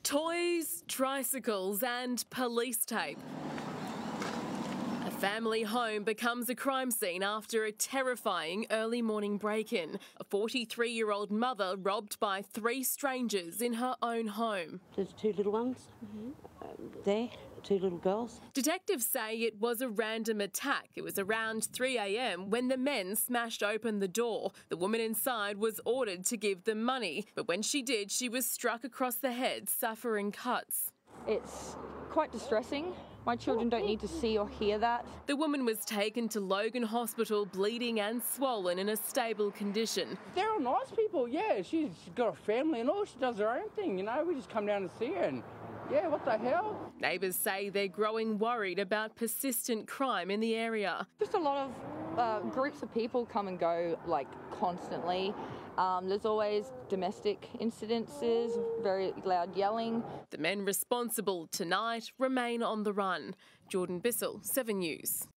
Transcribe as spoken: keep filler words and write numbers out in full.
Toys, tricycles and police tape. A family home becomes a crime scene after a terrifying early morning break-in. A forty-three-year-old mother robbed by three strangers in her own home. There's two little ones mm-hmm. um, there, two little girls. Detectives say it was a random attack. It was around three a m when the men smashed open the door. The woman inside was ordered to give them money, but when she did, she was struck across the head, suffering cuts. It's quite distressing. My children don't need to see or hear that. The woman was taken to Logan Hospital bleeding and swollen in a stable condition. They're all nice people, yeah. She's got a family and all. She does her own thing, you know. We just come down to see her and, yeah, what the hell? Neighbours say they're growing worried about persistent crime in the area. Just a lot of uh, groups of people come and go, like, constantly. Um, there's always domestic incidences, very loud yelling. The men responsible tonight remain on the run. Jordan Bissell, seven News.